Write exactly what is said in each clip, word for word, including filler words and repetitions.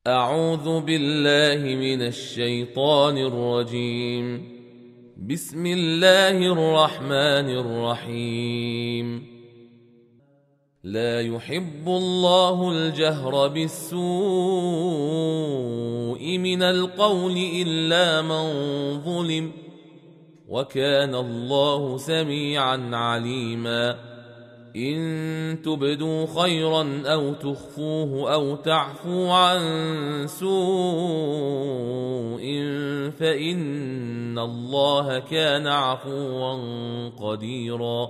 أعوذ بالله من الشيطان الرجيم. بسم الله الرحمن الرحيم. لا يحب الله الجهر بالسوء من القول إلا من ظلم، وكان الله سميعا عليما. إن تبدوا خيرا أو تخفوه أو تعفو عن سوء فإن الله كان عفوا قديرا.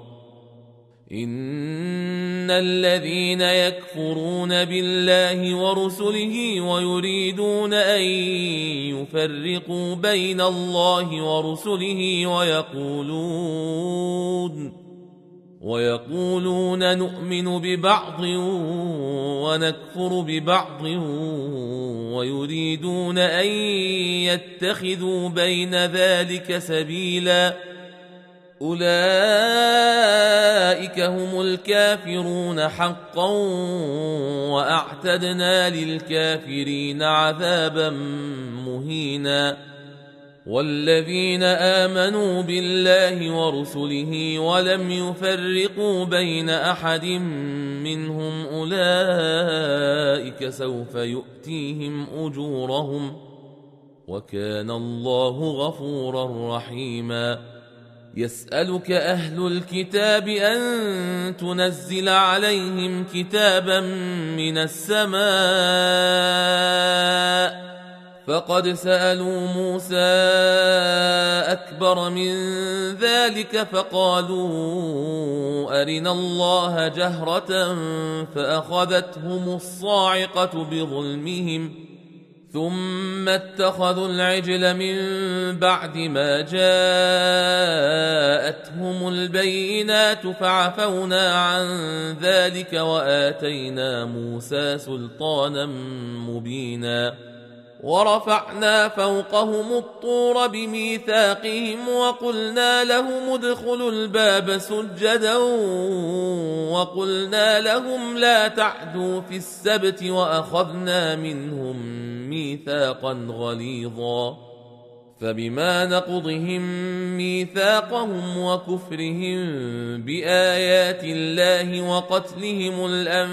إن الذين يكفرون بالله ورسله ويريدون أن يفرقوا بين الله ورسله ويقولون ويقولون نؤمن ببعض ونكفر ببعض ويريدون أن يتخذوا بين ذلك سبيلا، أولئك هم الكافرون حقا، وأعتدنا للكافرين عذابا مهينا. والذين آمنوا بالله ورسله ولم يفرقوا بين أحد منهم أولئك سوف يؤتيهم أجورهم، وكان الله غفورا رحيما. يسألك أهل الكتاب أن تنزل عليهم كتابا من السماء، فقد سألوا موسى أكبر من ذلك فقالوا أرنا الله جهرة فأخذتهم الصاعقة بظلمهم، ثم اتخذوا العجل من بعد ما جاءتهم البينات فعفونا عن ذلك وآتينا موسى سلطانا مبينا. ورفعنا فوقهم الطور بميثاقهم وقلنا لهم ادخلوا الباب سجدا وقلنا لهم لا تعدوا في السبت وأخذنا منهم ميثاقا غليظا. فبما نقضهم ميثاقهم وكفرهم بآيات الله وقتلهم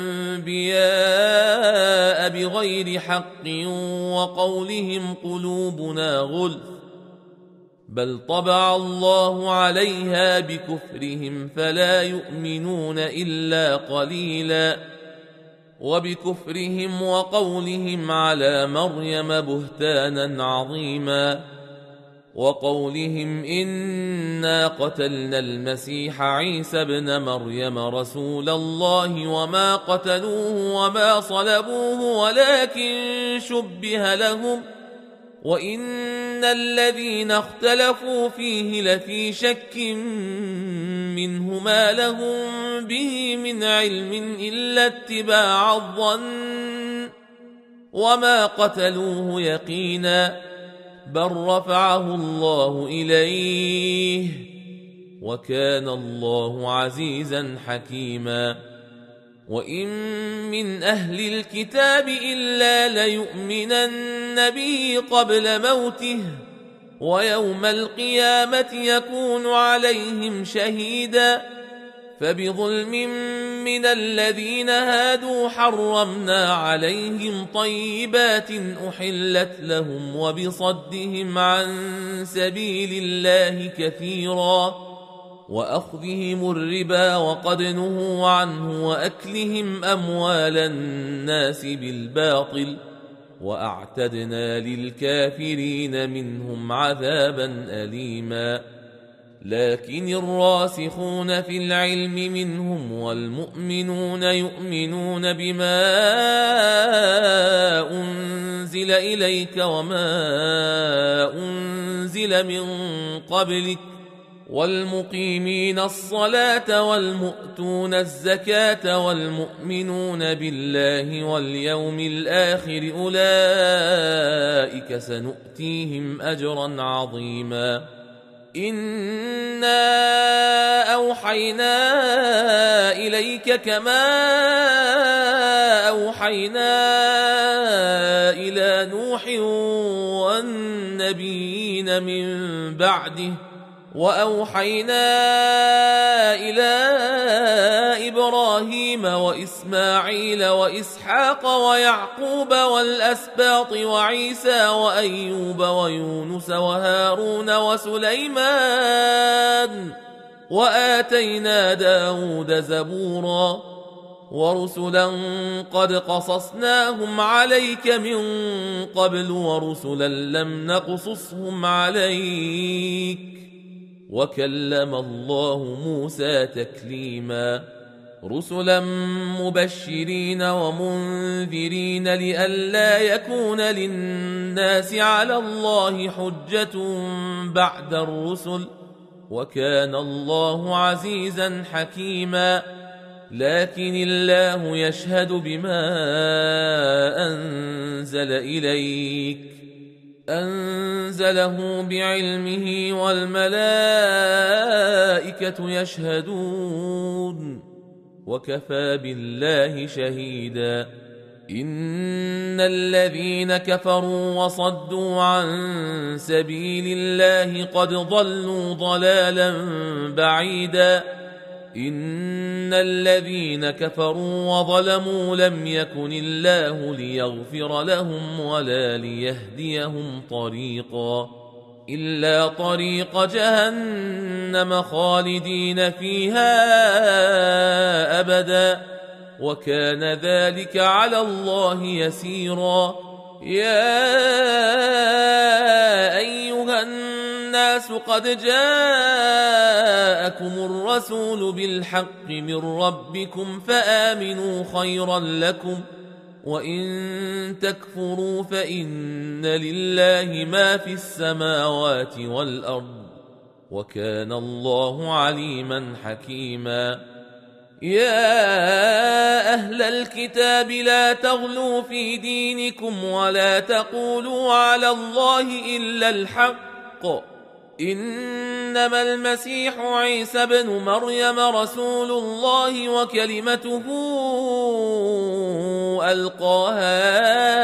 الأنبياء بغير حق وقولهم قلوبنا غلف، بل طبع الله عليها بكفرهم فلا يؤمنون إلا قليلا. وبكفرهم وقولهم على مريم بهتانا عظيما، وقولهم إنا قتلنا المسيح عيسى ابن مريم رسول الله وما قتلوه وما صلبوه ولكن شبه لهم، وإن الذين اختلفوا فيه لفي شك منه ما لهم به من علم إلا اتباع الظن، وما قتلوه يقينا، بل رفعه الله إليه، وكان الله عزيزا حكيما. وإن من أهل الكتاب إلا ليؤمنن به قبل موته، ويوم القيامة يكون عليهم شهيدا. فبظلم من الذين هادوا حرمنا عليهم طيبات أحلت لهم وبصدهم عن سبيل الله كثيرا، وأخذهم الربا وقد نهوا عنه وأكلهم أموال الناس بالباطل، وأعتدنا للكافرين منهم عذابا أليما. لكن الراسخون في العلم منهم والمؤمنون يؤمنون بما أنزل إليك وما أنزل من قبلك والمقيمين الصلاة والمؤتون الزكاة والمؤمنون بالله واليوم الآخر أولئك سنؤتيهم أجرا عظيما. إنا أوحينا إليك كما أوحينا إلى نوح والنبيين من بعده وأوحينا إلى إبراهيم وإسماعيل وإسحاق ويعقوب والأسباط وعيسى وأيوب ويونس وهارون وسليمان وآتينا داود زبورا ورسلا قد قصصناهم عليك من قبل ورسلا لم نقصصهم عليك وكلم الله موسى تكليما رسلا مبشرين ومنذرين لئلا يكون للناس على الله حجة بعد الرسل وكان الله عزيزا حكيما لكن الله يشهد بما أنزل إليك أنزله بعلمه والملائكة يشهدون وكفى بالله شهيدا إن الذين كفروا وصدوا عن سبيل الله قد ضلوا ضلالا بعيدا إن الذين كفروا وظلموا لم يكن الله ليغفر لهم ولا ليهديهم طريقا إلا طريق جهنم خالدين فيها أبدا وكان ذلك على الله يسيرا يا أيها الناس قد جاءكم الرسول بالحق من ربكم فآمنوا خيرا لكم وإن تكفروا فإن لله ما في السماوات والأرض وكان الله عليما حكيما يا أهل الكتاب لا تغلوا في دينكم ولا تقولوا على الله إلا الحق إنما المسيح عيسى بن مريم رسول الله وكلمته ألقاها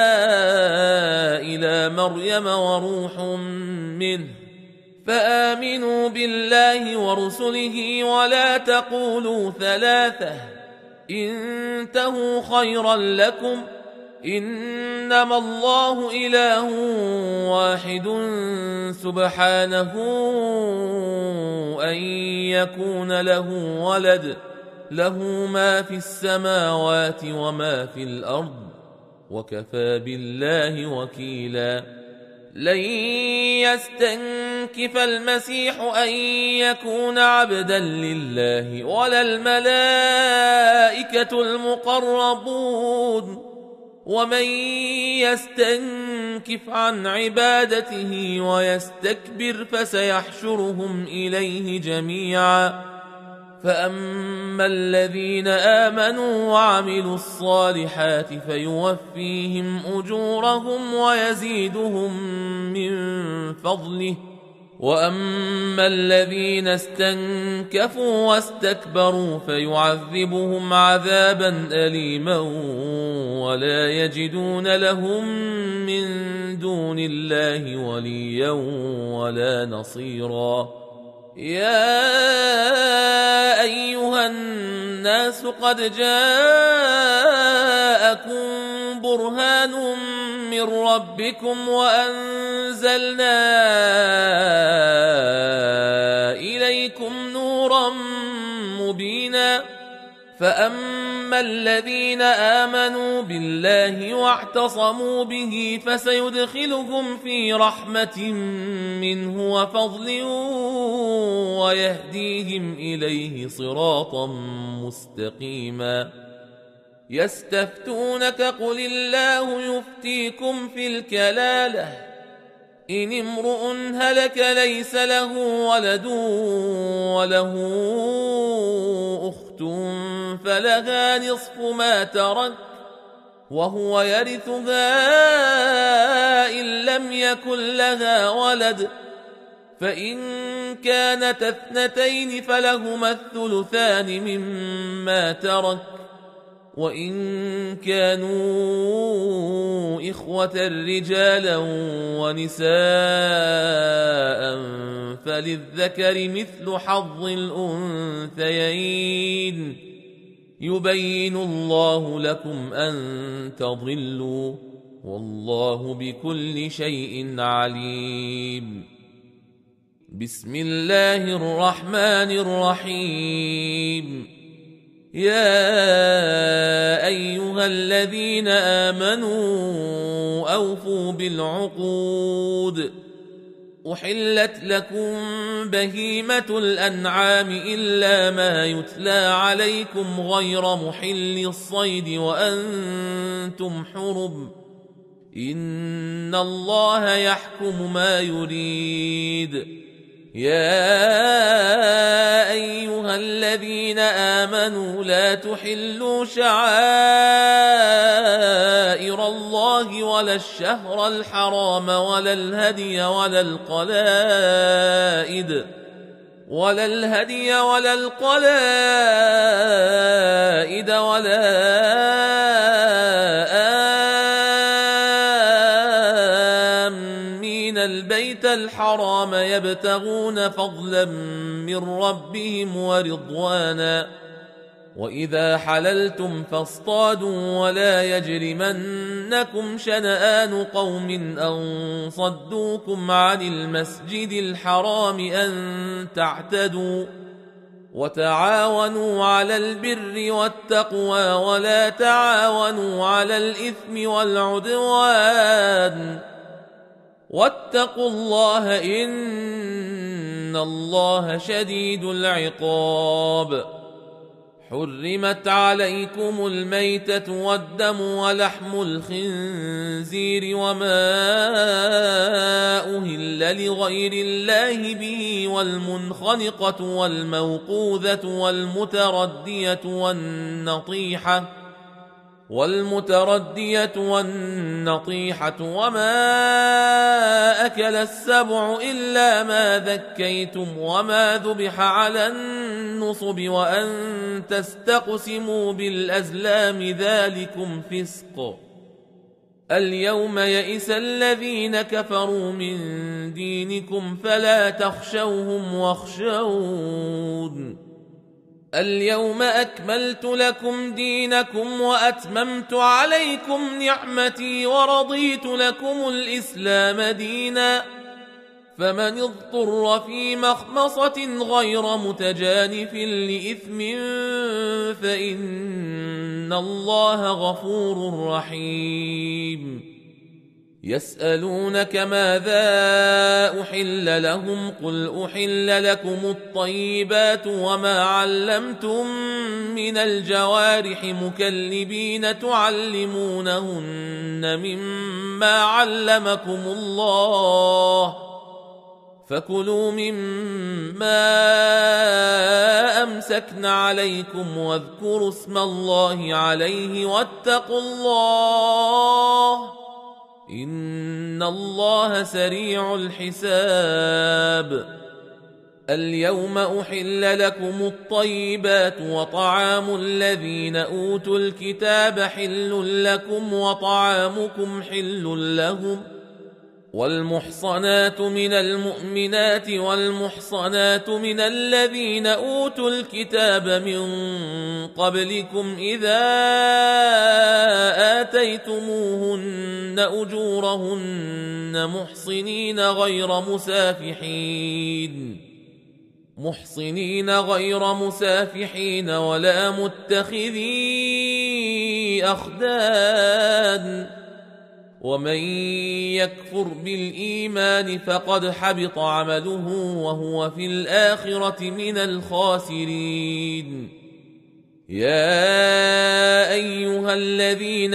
إلى مريم وروح منه فآمنوا بالله ورسله ولا تقولوا ثلاثة انتهوا خيرا لكم إنما الله إله واحد سبحانه أن يكون له ولد له ما في السماوات وما في الأرض وكفى بالله وكيلا لن يستنكف المسيح أن يكون عبدا لله ولا الملائكة المقربون ومن يستنكف عن عبادته ويستكبر فسيحشرهم إليه جميعا فأما الذين آمنوا وعملوا الصالحات فيوفيهم أجورهم ويزيدهم من فضله وأما الذين استنكفوا واستكبروا فيعذبهم عذابا أليما ولا يجدون لهم من دون الله وليا ولا نصيرا يا أيها الناس قد جاءكم برهان من ربكم وأنزلنا إليكم نورا مبينا فأما الذين آمنوا بالله واعتصموا به فسيدخلهم في رحمة منه وفضل ويهديهم إليه صراطا مستقيما يستفتونك قل الله يفتيكم في الكلالة إن امرؤ هلك ليس له ولد وله أخت فلها نصف ما ترك وهو يرثها إن لم يكن لها ولد فإن كانت اثنتين فلهما الثلثان مما ترك، وإن كانوا إخوة رجالا ونساء فللذكر مثل حظ الأنثيين، يبين الله لكم أن تضلوا، والله بكل شيء عليم. بسم الله الرحمن الرحيم. يا أيها الذين آمنوا أوفوا بالعقود، أحلت لكم بهيمة الأنعام إلا ما يتلى عليكم غير محل الصيد وأنتم حرم، إن الله يحكم ما يريد. يا أيها الذين آمنوا لا تحلوا شعائر الله ولا الشهر الحرام ولا الهدي ولا القلائد ولا الهدي ولا القلائد ولا البيت الحرام يبتغون فضلا من ربهم ورضوانا، وإذا حللتم فاصطادوا ولا يجرمنكم شنآن قوم أن صدوكم عن المسجد الحرام أن تعتدوا، وتعاونوا على البر والتقوى ولا تعاونوا على الإثم والعدوان، واتقوا الله إن الله شديد العقاب. حرمت عليكم الميتة والدم ولحم الخنزير وما أهل لغير الله به والمنخنقة والموقوذة والمتردية والنطيحة والمتردية والنطيحة وما أكل السبع إلا ما ذكيتم وما ذبح على النصب وأن تستقسموا بالأزلام ذلكم فسق. اليوم يئس الذين كفروا من دينكم فلا تخشوهم واخشون. اليوم أكملت لكم دينكم وأتممت عليكم نعمتي ورضيت لكم الإسلام دينا، فمن اضطر في مخمصة غير متجانف لإثم فإن الله غفور رحيم. يسألونك ماذا أحل لهم قل أحل لكم الطيبات وما علمتم من الجوارح مكلبين تعلمونهن مما علمكم الله، فكلوا مما أمسكن عليكم واذكروا اسم الله عليه واتقوا الله إن الله سريع الحساب. اليوم أحل لكم الطيبات وطعام الذين أوتوا الكتاب حل لكم وطعامكم حل لهم، والمحصنات من المؤمنات والمحصنات من الذين أوتوا الكتاب من قبلكم إذا آتيتموهن أجورهن محصنين غير مسافحين محصنين غير مسافحين ولا متخذي أخدان، ومن يكفر بالإيمان فقد حبط عمله وهو في الآخرة من الخاسرين. يا أيها الذين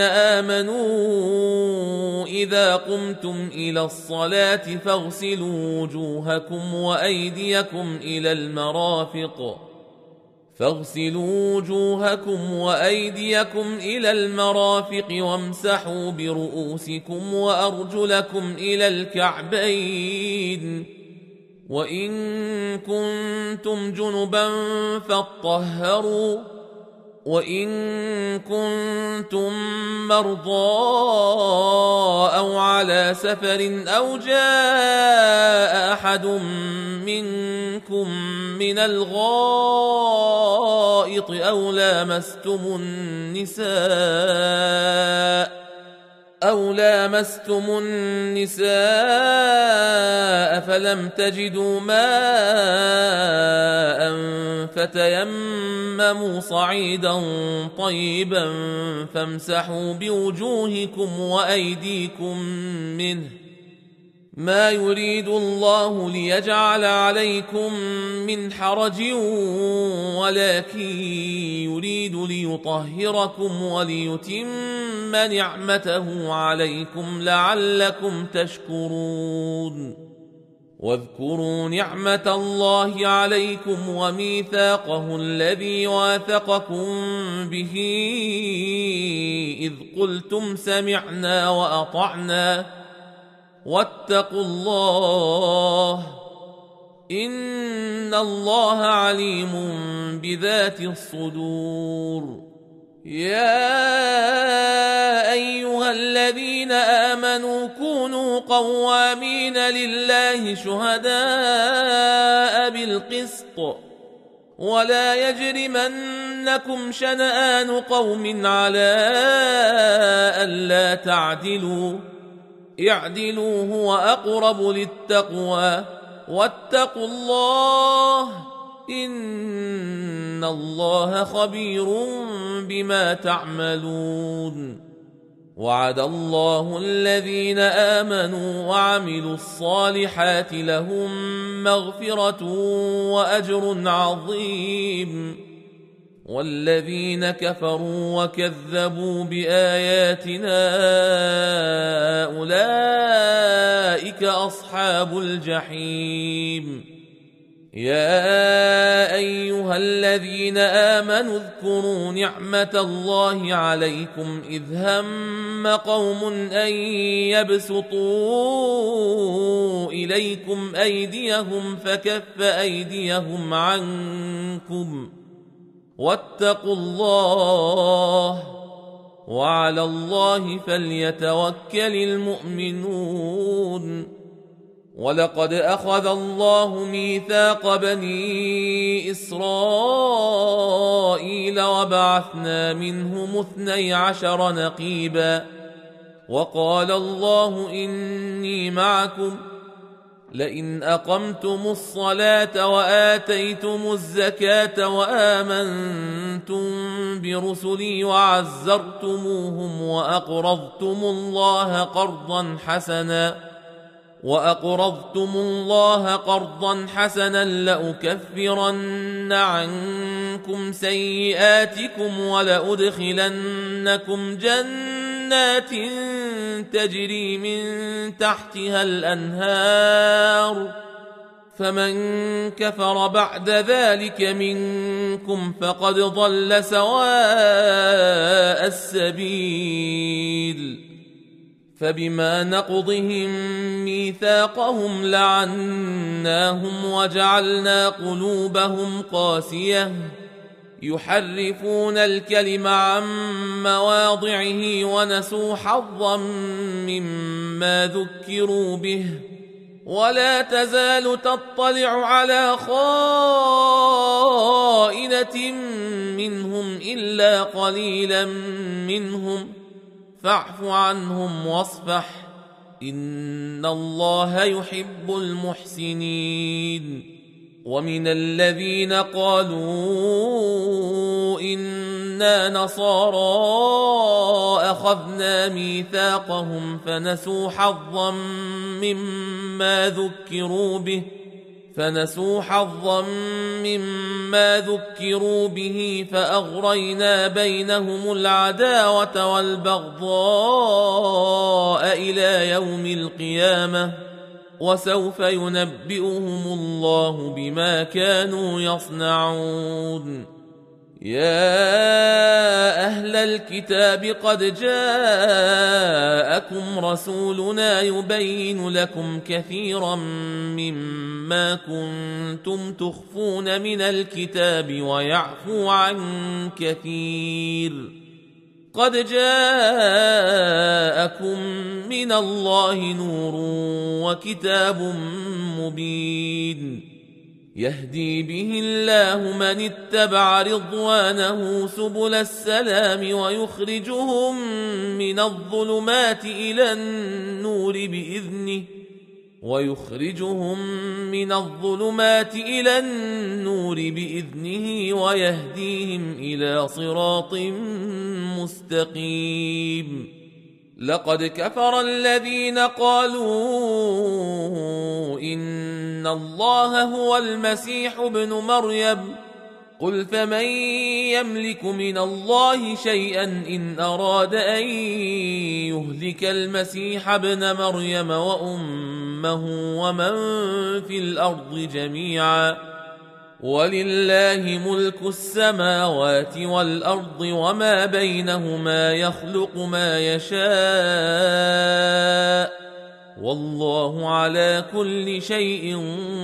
آمنوا إذا قمتم إلى الصلاة فاغسلوا وجوهكم وأيديكم إلى المرافق فاغسلوا وجوهكم وأيديكم إلى المرافق وامسحوا برؤوسكم وأرجلكم إلى الكعبين، وإن كنتم جنبا فاطهروا وإن كنتم مرضى أو على سفر أو جاء أحد منكم من الغائط أو لامستم النساء أو لامستم النساء فلم تجدوا ماء فتيمموا صعيدا طيبا فامسحوا بوجوهكم وأيديكم منه ما يريد الله ليجعل عليكم من حرج ولكن يريد ليطهركم وليتم نعمته عليكم لعلكم تشكرون واذكروا نعمة الله عليكم وميثاقه الذي واثقكم به إذ قلتم سمعنا وأطعنا واتقوا الله إن الله عليم بذات الصدور يا أيها الذين آمنوا كونوا قوامين لله شهداء بالقسط ولا يجرمنكم شنآن قوم على ألا تعدلوا اعدلوا هو أقرب للتقوى واتقوا الله إن الله خبير بما تعملون وعد الله الذين آمنوا وعملوا الصالحات لهم مغفرة وأجر عظيم والذين كفروا وكذبوا بآياتنا أولئك أصحاب الجحيم يا أيها الذين آمنوا اذكروا نعمة الله عليكم إذ هم قوم أن يبسطوا إليكم أيديهم فكف أيديهم عنكم واتقوا الله وعلى الله فليتوكل المؤمنون ولقد أخذ الله ميثاق بني إسرائيل وبعثنا منهم اثني عشر نقيبا وقال الله إني معكم لئن أقمتم الصلاة وآتيتم الزكاة وآمنتم برسلي وعزرتموهم وأقرضتم الله قرضا حسنا وأقرضتم الله قرضا حسنا لأكفرن عنكم سيئاتكم ولأدخلنكم جنات تجري من تحتها الأنهار فمن كفر بعد ذلك منكم فقد ضل سواء السبيل فبما نقضهم ميثاقهم لعناهم وجعلنا قلوبهم قاسية يحرفون الكلم عن مواضعه ونسوا حظا مما ذكروا به ولا تزال تطلع على خائنة منهم إلا قليلا منهم فاعف عنهم واصفح إن الله يحب المحسنين ومن الذين قالوا إنا نصارى أخذنا ميثاقهم فنسوا حظا مما ذكروا به فنسوا حظا مما ذكروا به فأغرينا بينهم العداوة والبغضاء إلى يوم القيامة وسوف ينبئهم الله بما كانوا يصنعون يا أهل أهل الكتاب قد جاءكم رسولنا يبين لكم كثيرا مما كنتم تخفون من الكتاب ويعفو عن كثير قد جاءكم من الله نور وكتاب مبين يهدي به الله من اتبع رضوانه سبل السلام ويخرجهم من الظلمات إلى النور بإذنه ويخرجهم من الظلمات إلى النور بإذنه ويهديهم إلى صراط مستقيم لقد كفر الذين قالوا إن الله هو المسيح ابن مريم قل فمن يملك من الله شيئا إن أراد أن يهلك المسيح ابن مريم وأمه ومن في الأرض جميعا ولله ملك السماوات والأرض وما بينهما يخلق ما يشاء والله على كل شيء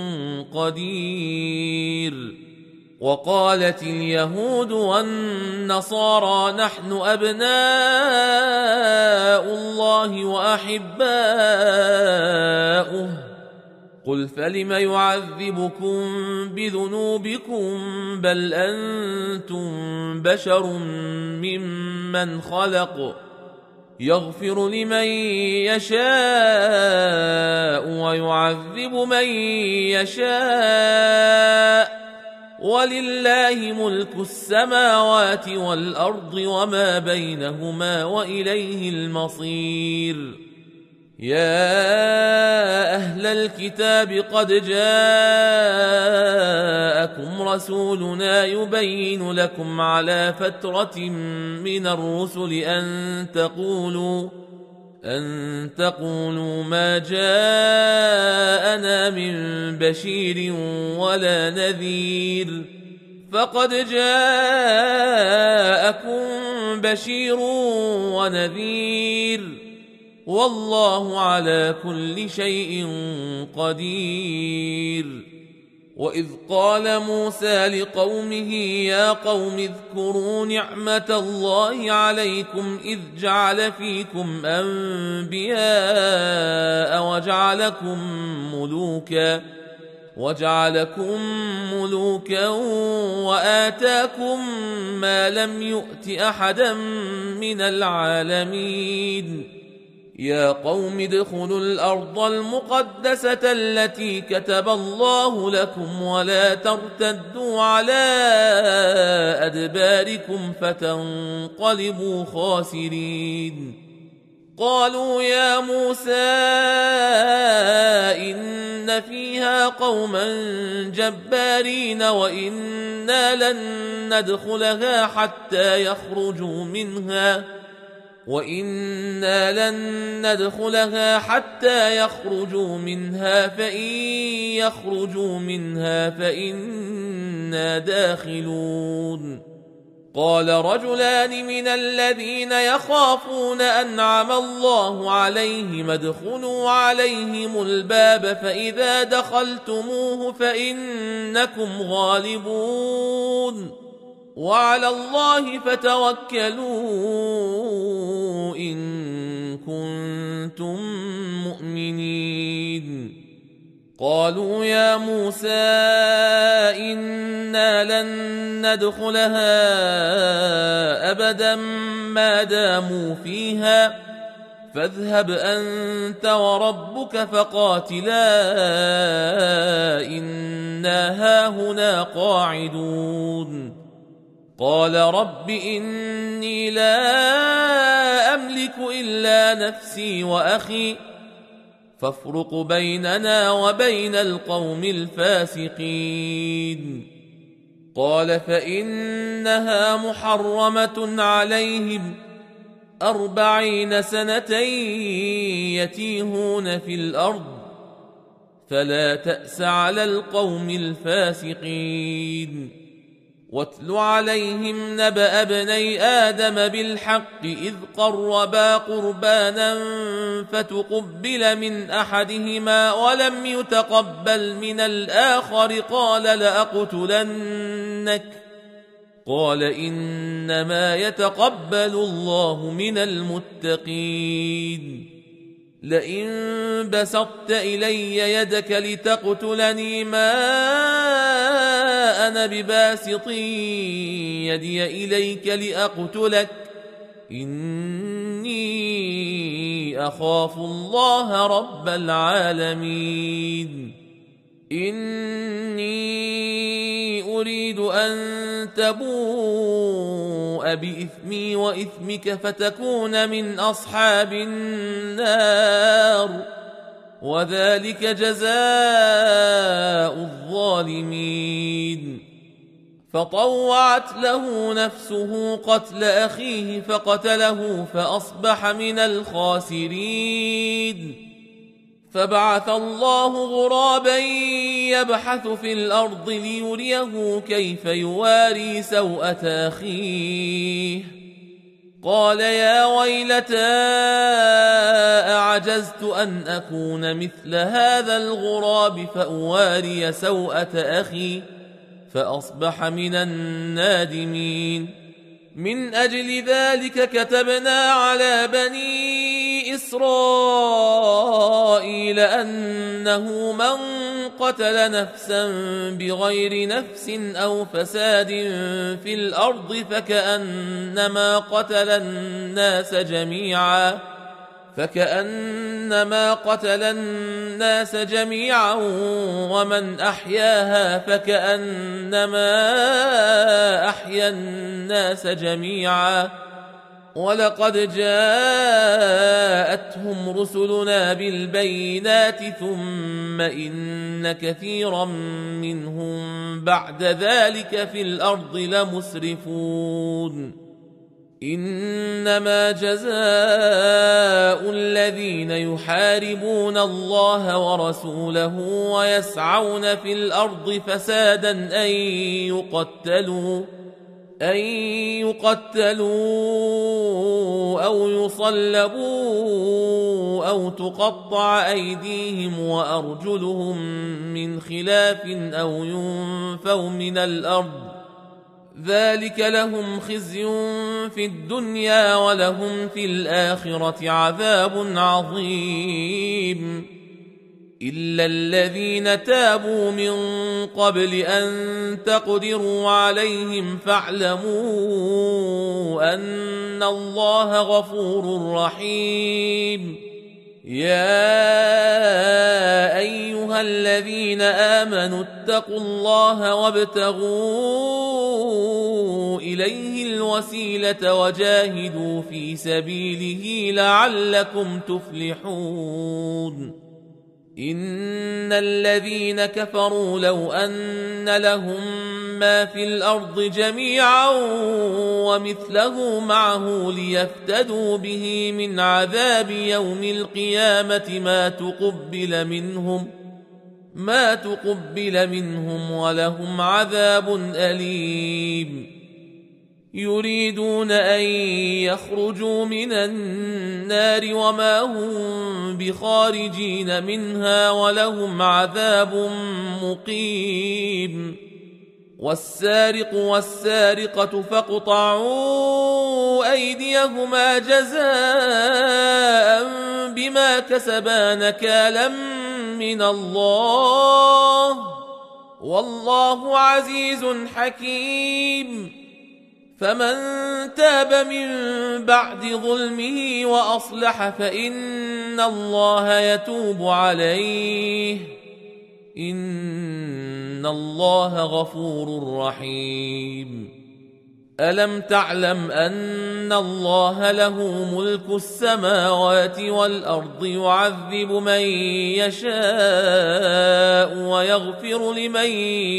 قدير وقالت اليهود والنصارى نحن أبناء الله وأحباؤه قل فلم يعذبكم بذنوبكم بل أنتم بشر ممن خلق يغفر لمن يشاء ويعذب من يشاء ولله ملك السماوات والأرض وما بينهما وإليه المصير يا أهل الكتاب قد جاءكم رسولنا يبين لكم على فترة من الرسل أن تقولوا أن تقولوا ما جاءنا من بشير ولا نذير فقد جاءكم بشير ونذير والله على كل شيء قدير وإذ قال موسى لقومه يا قوم اذكروا نعمة الله عليكم إذ جعل فيكم أنبياء وجعلكم ملوكا وجعلكم ملوكا وآتاكم ما لم يؤت أحدا من العالمين يا قوم ادخلوا الأرض المقدسة التي كتب الله لكم ولا ترتدوا على أدباركم فتنقلبوا خاسرين قالوا يا موسى إن فيها قوما جبارين وإنا لن ندخلها حتى يخرجوا منها وإنا لن ندخلها حتى يخرجوا منها فإن يخرجوا منها فإنا داخلون قال رجلان من الذين يخافون أنعم الله عليهم ادخلوا عليهم الباب فإذا دخلتموه فإنكم غالبون وعلى الله فتوكلوا إن كنتم مؤمنين قالوا يا موسى إنا لن ندخلها أبدا ما داموا فيها فاذهب أنت وربك فقاتلا إنا هاهنا قاعدون قال رب إني لا أملك إلا نفسي وأخي فافرق بيننا وبين القوم الفاسقين قال فإنها محرمة عليهم أربعين سنة يتيهون في الأرض فلا تأس على القوم الفاسقين واتل عليهم نبأ ابني آدم بالحق إذ قربا قربانا فتقبل من أحدهما ولم يتقبل من الآخر قال لأقتلنك قال إنما يتقبل الله من المتقين لئن بسطت إلي يدك لتقتلني ما أنا بباسط يدي إليك لأقتلك إني أخاف الله رب العالمين إني أريد أن تبوء بإثمي وإثمك فتكون من أصحاب النار وذلك جزاء الظالمين فطوعت له نفسه قتل أخيه فقتله فأصبح من الخاسرين فبعث الله غرابا يبحث في الأرض ليريه كيف يواري سوءة أخيه قال يا ويلتى أعجزت أن أكون مثل هذا الغراب فأواري سوءة أخي فأصبح من النادمين من أجل ذلك كتبنا على بني إسرائيل أنه من قتل نفسا بغير نفس أو فساد في الأرض فكأنما قتل الناس جميعا فكأنما قتل الناس جميعا ومن أحياها فكأنما أحيا الناس جميعا ولقد جاءتهم رسلنا بالبينات ثم إن كثيرا منهم بعد ذلك في الأرض لمسرفون إنما جزاء الذين يحاربون الله ورسوله ويسعون في الأرض فسادا أن يقتلوا أن يقتلوا أو يصلبوا أو تقطع أيديهم وأرجلهم من خلاف أو ينفوا من الأرض ذلك لهم خزي في الدنيا ولهم في الآخرة عذاب عظيم إلا الذين تابوا من قبل أن تقدروا عليهم فاعلموا أن الله غفور رحيم يا أيها الذين آمنوا اتقوا الله وابتغوا إليه الوسيلة وجاهدوا في سبيله لعلكم تفلحون إن الذين كفروا لو أن لهم ما في الأرض جميعا ومثله معه ليفتدوا به من عذاب يوم القيامة ما تقبل منهم ما تقبل منهم ولهم عذاب أليم يريدون أن يخرجوا من النار وما هم بخارجين منها ولهم عذاب مقيم والسارق والسارقة فاقطعوا أيديهما جزاء بما كسبا نكالا من الله والله عزيز حكيم فمن تاب من بعد ظلمه وأصلح فإن الله يتوب عليه إن الله غفور رحيم ألم تعلم أن الله له ملك السماوات والأرض يعذب من يشاء ويغفر لمن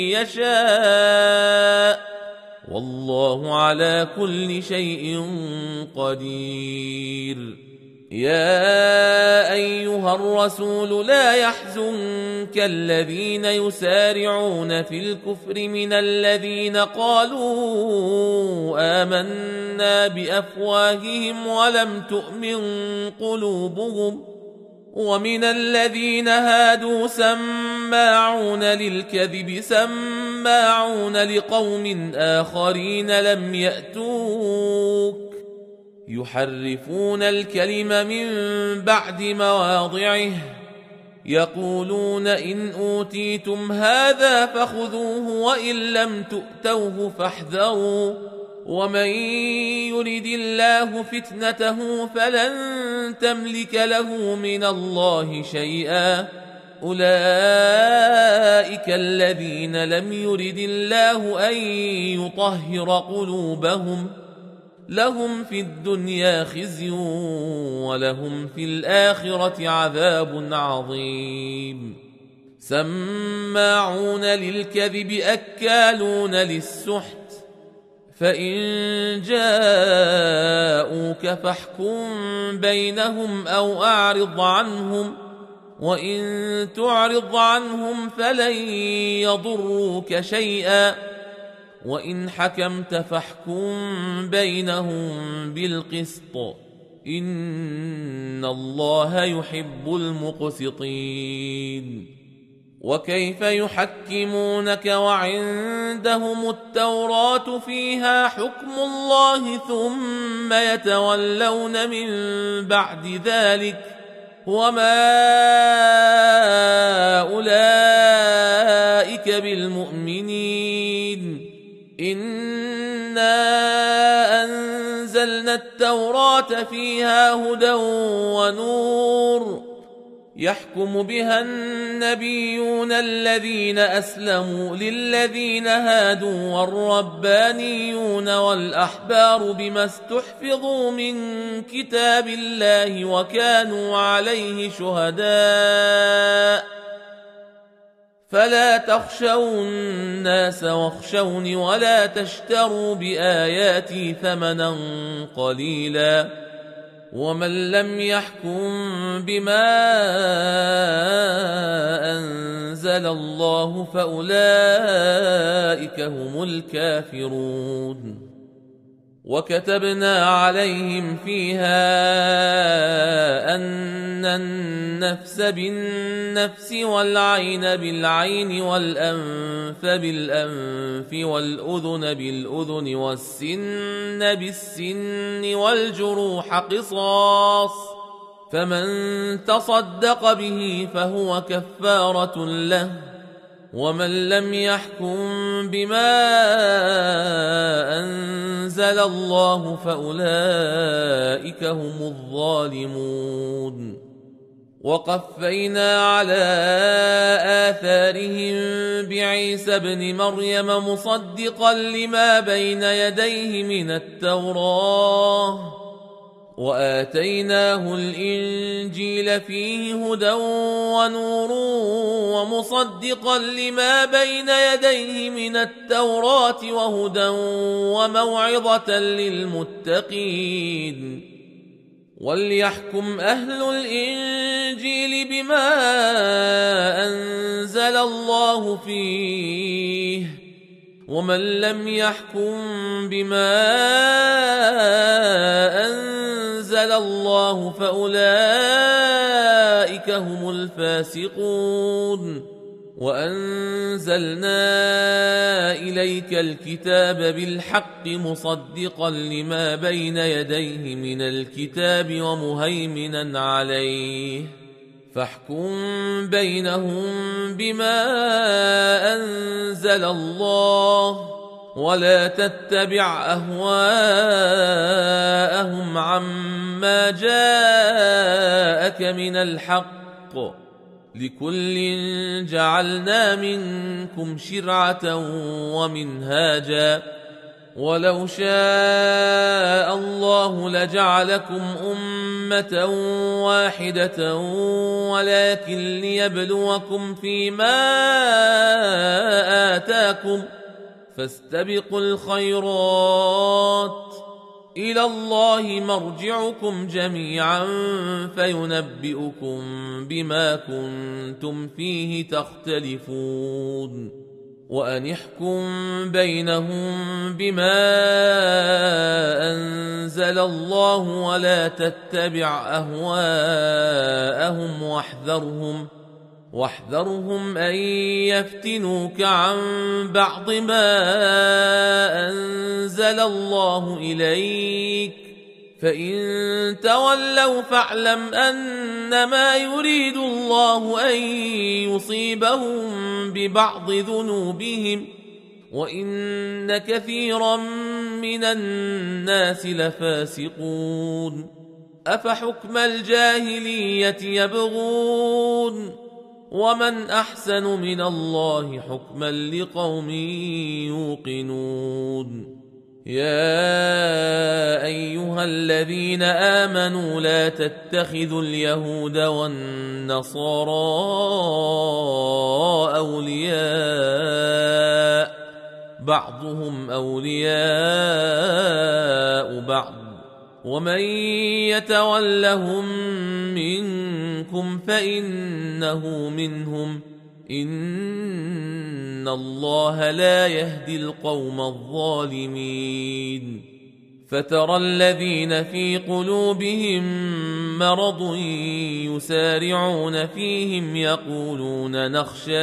يشاء والله على كل شيء قدير يا أيها الرسول لا يحزنك الذين يسارعون في الكفر من الذين قالوا آمنا بأفواههم ولم تؤمن قلوبهم ومن الذين هادوا سماعون للكذب سماعون لقوم آخرين لم يأتوك يحرفون الكلم من بعد مواضعه يقولون إن أوتيتم هذا فخذوه وإن لم تؤتوه فاحذروا ومن يرد الله فتنته فلن تملك له من الله شيئا أولئك الذين لم يرد الله أن يطهر قلوبهم لهم في الدنيا خزي ولهم في الآخرة عذاب عظيم سماعون للكذب أكالون للسحت فإن جاءوك فاحكم بينهم أو أعرض عنهم وإن تعرض عنهم فلن يضروك شيئا وإن حكمت فاحكم بينهم بالقسط إن الله يحب المقسطين وكيف يحكمونك وعندهم التوراة فيها حكم الله ثم يتولون من بعد ذلك وما أولئك بالمؤمنين إنا أنزلنا التوراة فيها هدى ونور يحكم بها النبيون الذين أسلموا للذين هادوا والربانيون والأحبار بما استحفظوا من كتاب الله وكانوا عليه شهداء فلا تخشوا الناس واخشوني ولا تشتروا بآياتي ثمنا قليلا ومن لم يحكم بما أنزل الله فأولئك هم الكافرون وكتبنا عليهم فيها أن النفس بالنفس والعين بالعين والأنف بالأنف والأذن بالأذن والسن بالسن والجروح قصاص فمن تصدق به فهو كفارة له ومن لم يحكم بما أنزل الله فأولئك هم الظالمون وقفينا على آثارهم بعيسى ابن مريم مصدقا لما بين يديه من التوراة وآتيناه الإنجيل فيه هدى ونور ومصدقا لما بين يديه من التوراة وهدى وموعظة للمتقين وليحكم أهل الإنجيل بما أنزل الله فيه ومن لم يحكم بما أنزل الله فأولئك هم الفاسقون وأنزلنا إليك الكتاب بالحق مصدقا لما بين يديه من الكتاب ومهيمنا عليه فاحكم بينهم بما أنزل الله ولا تتبع أهواءهم عما جاءك من الحق لكل جعلنا منكم شرعة ومنهاجا ولو شاء الله لجعلكم أمة واحدة ولكن ليبلوكم فيما آتاكم فاستبقوا الخيرات إلى الله مرجعكم جميعا فينبئكم بما كنتم فيه تختلفون وأن احكم بينهم بما أنزل الله ولا تتبع أهواءهم واحذرهم واحذرهم أن يفتنوك عن بعض ما أنزل الله إليك فإن تولوا فاعلم أنما يريد الله أن يصيبهم ببعض ذنوبهم وإن كثيرا من الناس لفاسقون أفحكم الجاهلية يبغون ومن أحسن من الله حكما لقوم يوقنون يا أيها الذين آمنوا لا تتخذوا اليهود والنصارى أولياء بعضهم أولياء بعض ومن يتولهم منكم فإنه منهم إن الله لا يهدي القوم الظالمين فترى الذين في قلوبهم مرض يسارعون فيهم يقولون نخشى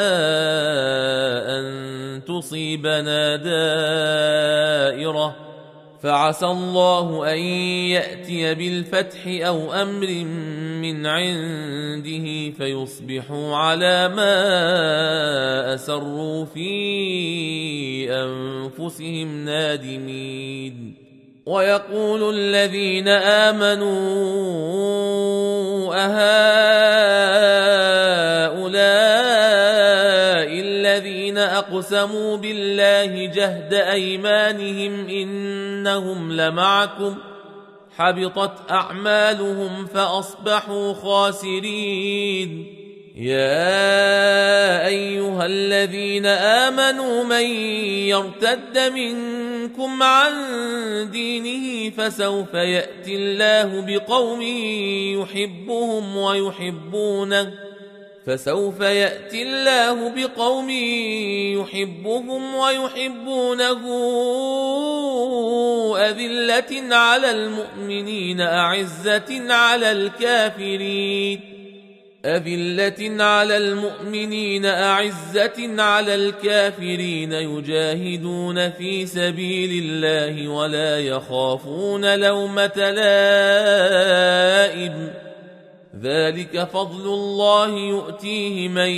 أن تصيبنا دائرة فعسى الله أن يأتي بالفتح أو أمر من عنده فيصبحوا على ما أسروا في أنفسهم نادمين ويقول الذين آمنوا أهؤلاء الذين أقسموا بالله جهد أيمانهم إنهم لمعكم حبطت أعمالهم فأصبحوا خاسرين يا أيها الذين آمنوا من يرتد منكم عن دينه فسوف يأتي الله بقوم يحبهم ويحبونه فسوف يأتي الله بقوم يحبهم ويحبونه أذلة على المؤمنين أعزة على الكافرين أذلة على المؤمنين أعزة على الكافرين يجاهدون في سبيل الله ولا يخافون لومة لائم ذلك فضل الله يؤتيه من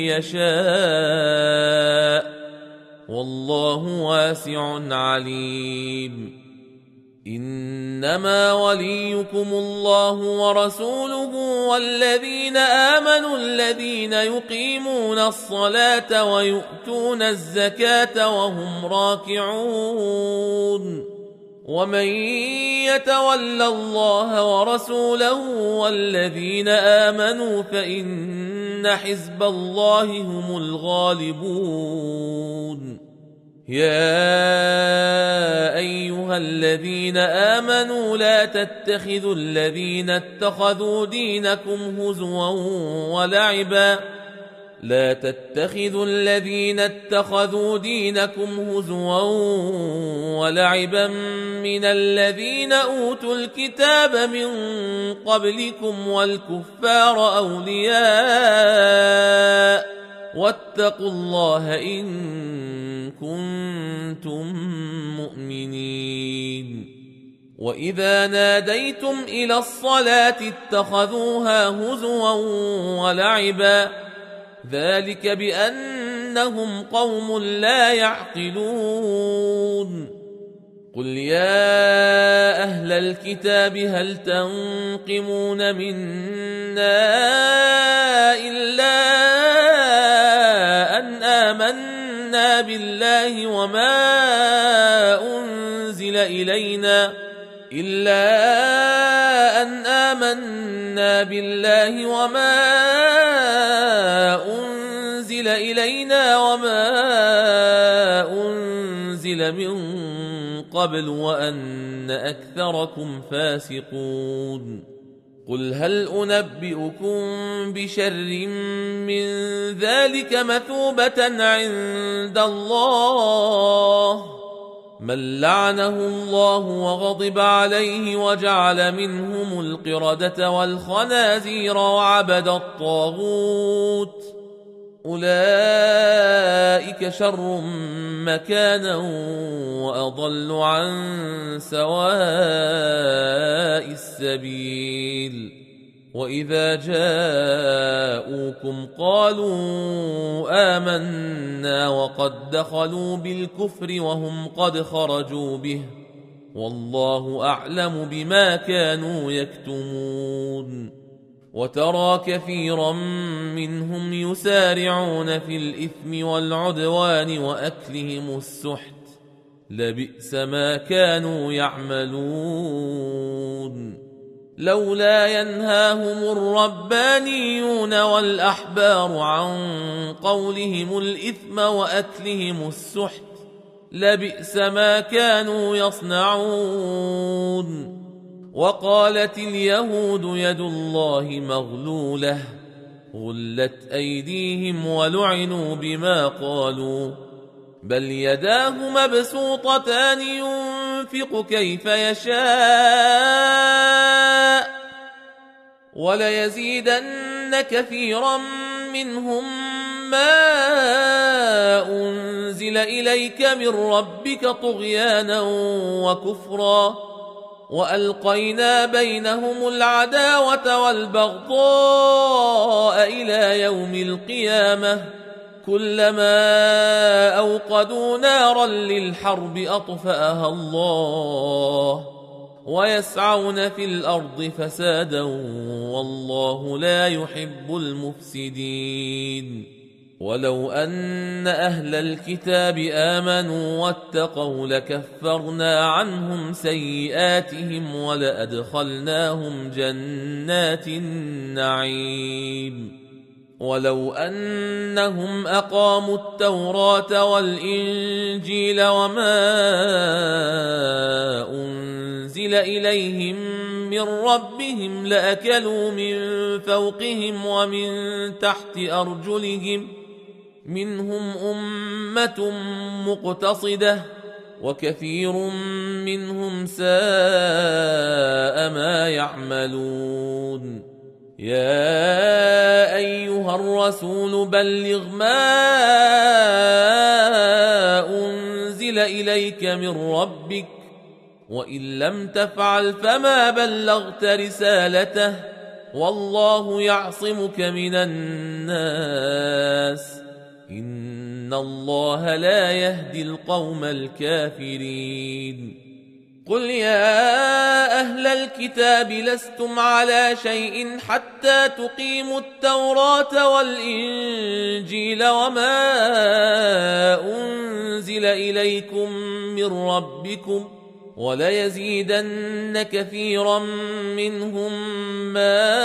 يشاء والله واسع عليم إنما وليكم الله ورسوله والذين آمنوا الذين يقيمون الصلاة ويؤتون الزكاة وهم راكعون ومن يتول الله ورسوله والذين آمنوا فإن حزب الله هم الغالبون يا أيها الذين آمنوا لا تتخذوا الذين اتخذوا دينكم هزوا ولعبا لا تتخذوا الذين اتخذوا دينكم هزوا ولعبا من الذين أوتوا الكتاب من قبلكم والكفار أولياء واتقوا الله إن كنتم مؤمنين وإذا ناديتم إلى الصلاة اتخذوها هزوا ولعبا ذلك بأنهم قوم لا يعقلون قل يا أهل الكتاب هل تنقمون منا إلا أن آمنا بالله وما أنزل إلينا إلا أن آمنا بالله وما أنزل إلينا وما أنزل من قبل وأن أكثركم فاسقون قل هل أنبئكم بشر من ذلك مثوبة عند الله من لعنه الله وغضب عليه وجعل منهم القردة والخنازير وعبد الطاغوت أولئك شر مكانا وأضل عن سواء السبيل وإذا جاءوكم قالوا آمنا وقد دخلوا بالكفر وهم قد خرجوا به والله أعلم بما كانوا يكتمون وترى كثيرا منهم يسارعون في الإثم والعدوان وأكلهم السحت لبئس ما كانوا يعملون لولا ينهاهم الربانيون والأحبار عن قولهم الإثم وأكلهم السحت لبئس ما كانوا يصنعون وقالت اليهود يد الله مغلولة غلت أيديهم ولعنوا بما قالوا بل يداه مبسوطتان ينفق كيف يشاء وليزيدن كثيرا منهم ما أنزل إليك من ربك طغيانا وكفرا وألقينا بينهم العداوة والبغضاء إلى يوم القيامة كلما أوقدوا نارا للحرب أطفأها الله ويسعون في الأرض فسادا والله لا يحب المفسدين ولو أن أهل الكتاب آمنوا واتقوا لكفرنا عنهم سيئاتهم ولأدخلناهم جنات النعيم ولو أنهم أقاموا التوراة والإنجيل وما أنزل إليهم من ربهم لأكلوا من فوقهم ومن تحت أرجلهم منهم أمة مقتصدة وكثير منهم ساء ما يعملون يا أيها الرسول بلغ ما أنزل إليك من ربك وإن لم تفعل فما بلغت رسالته والله يعصمك من الناس إن الله لا يهدي القوم الكافرين قل يا أهل الكتاب لستم على شيء حتى تقيموا التوراة والإنجيل وما أنزل إليكم من ربكم وليزيدن كثيرا منهم ما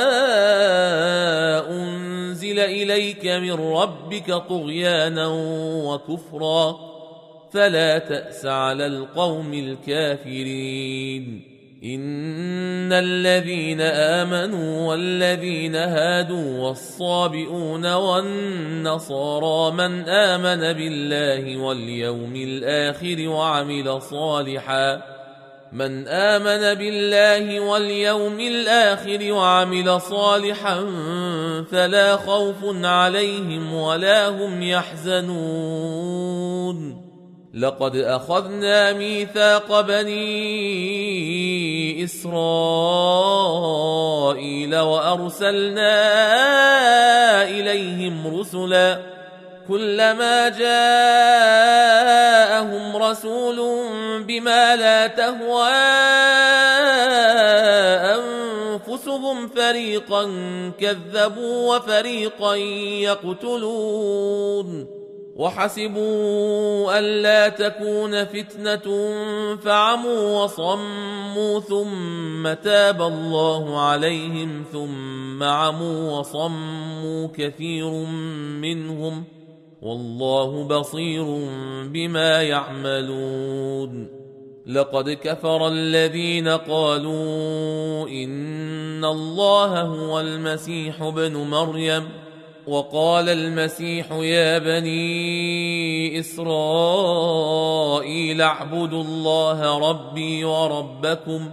أنزل إليك من ربك طغيانا وكفرا فلا تأس على القوم الكافرين إن الذين آمنوا والذين هادوا والصابئون والنصارى من آمن بالله واليوم الآخر وعمل صالحا من آمن بالله واليوم الآخر وعمل صالحا فلا خوف عليهم ولا هم يحزنون لقد أخذنا ميثاق بني إسرائيل وأرسلنا إليهم رسلا كلما جاءهم رسول بما لا تهوى أنفسهم فريقا كذبوا وفريقا يقتلون وحسبوا ألا تكون فتنة فعموا وصموا ثم تاب الله عليهم ثم عموا وصموا كثير منهم والله بصير بما يعملون لقد كفر الذين قالوا إن الله هو المسيح ابن مريم وقال المسيح يا بني إسرائيل اعبدوا الله ربي وربكم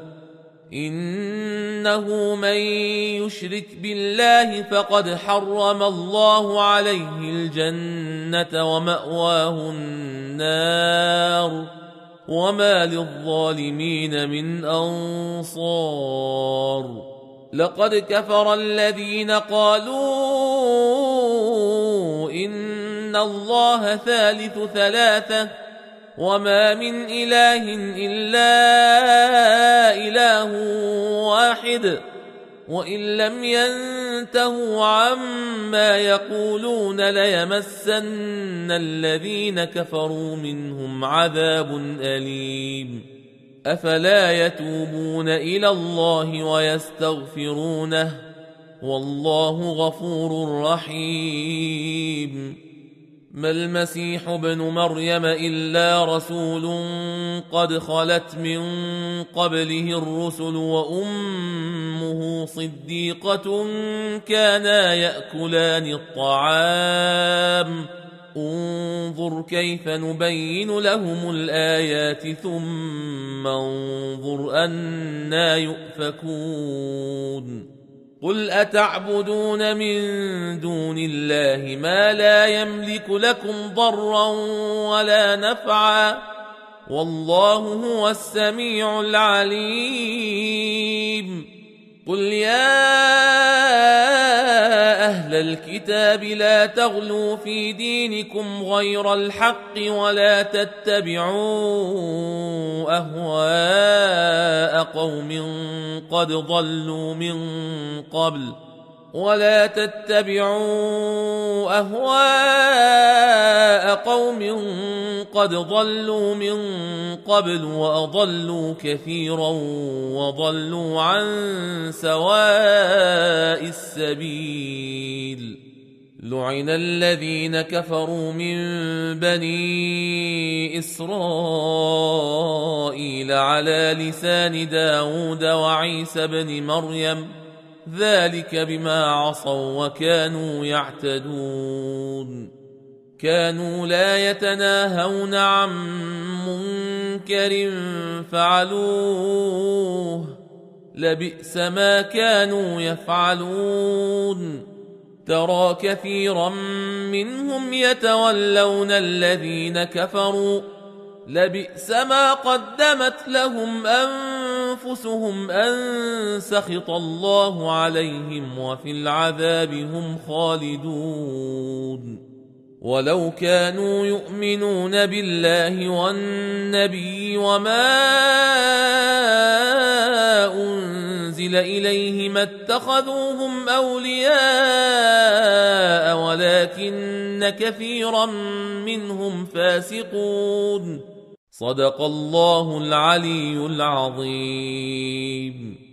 إنه من يشرك بالله فقد حرم الله عليه الجنة ومأواه النار وما للظالمين من أنصار لقد كفر الذين قالوا إن الله ثالث ثلاثة وما من إله إلا إله واحد وإن لم ينتهوا عما يقولون ليمسن الذين كفروا منهم عذاب أليم أفلا يتوبون إلى الله ويستغفرونه والله غفور رحيم ما المسيح ابن مريم إلا رسول قد خلت من قبله الرسل وأمه صديقة كانا يأكلان الطعام انظر كيف نبين لهم الآيات ثم انظر أنى يؤفكون قل أتعبدون من دون الله ما لا يملك لكم ضرا ولا نفعا والله هو السميع العليم قل يا أهل الكتاب لا تغلوا في دينكم غير الحق ولا تتبعوا أهواء قوم قد ضلوا من قبل ولا تتبعوا أهواء قوم قد ضلوا من قبل وأضلوا كثيرا وضلوا عن سواء السبيل لعن الذين كفروا من بني إسرائيل على لسان داود وعيسى بن مريم ذلك بما عصوا وكانوا يعتدون كانوا لا يتناهون عن منكر فعلوه لبئس ما كانوا يفعلون ترى كثيرا منهم يتولون الذين كفروا لبئس ما قدمت لهم أنفسهم أن سخط الله عليهم وفي العذاب هم خالدون ولو كانوا يؤمنون بالله والنبي وما أنزل إليه ما اتخذوهم أولياء ولكن كثيرا منهم فاسقون صدق الله العلي العظيم.